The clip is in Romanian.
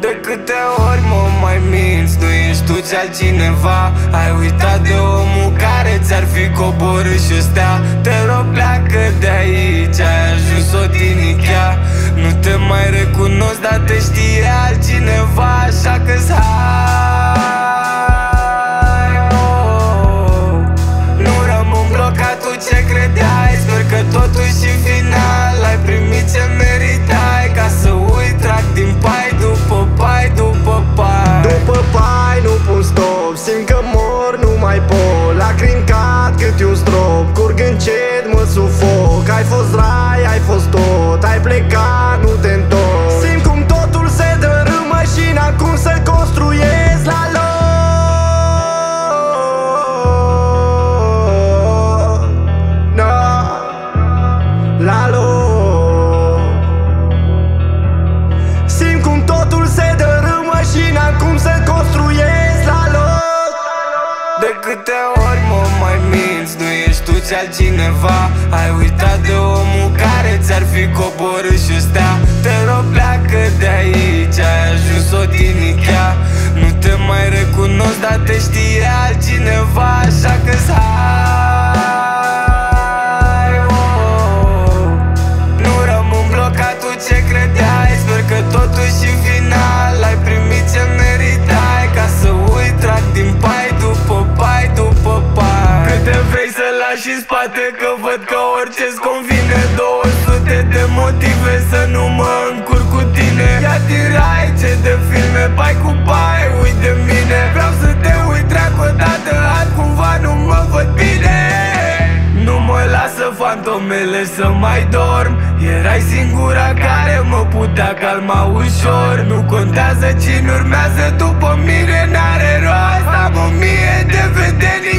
De câte ori mă mai minți, nu ești tu, ci altcineva. Ai uitat de omul care ți-ar fi coborât și o stea. Te rog, pleacă de aici, ai ajuns o tinichea. Nu te mai recunosc, dar te știe altcineva. Așa că-ți hai, oh. Nu rămân blocat, tu ce credeai? Sper că totuși în final ai primit ce meritai. Ca să uit, trag din pai după pai, după pai. După pai nu pun stop, simt că mor, nu mai pot. Lacrimi cad cât un strop, curg încet, mă sufoc. Ai fost rai, ai fost tot, ai plecat, nu te întorci. Simt cum totul se dărâmă și n-am cum să construiesc la loc. No, la loc. Simt cum totul se dărâmă și n-am cum să construiesc la loc. De câte ori mă mai minți, nu ești tu, ci altcineva. Ai uitat de omul care ți-ar fi coborât și o stea. Te rog, pleacă de aici, ai ajuns o tinichea. Nu te mai recunosc, dar te știe altcineva. Așa că-ți hai, oh. Nu rămân blocat, tu ce credeai? Sper că totuși în final ai primit ce meritai. Ca să uit, trag din pai după pai, după pai. Câte vrei să lași în spate, că văd că orice-ți convine. 200 de motive să nu mă încurc cu tine. Ia tirai ce de filme, pai cu pai, uit de mine. Vreau să te uit, dracu, odată, altcumva nu mă văd bine. Nu mă lasă fantomele să mai dorm. Erai singura care mă putea calma ușor. Nu contează cine urmează după mine, n-are rost. Am 1000 de vedenii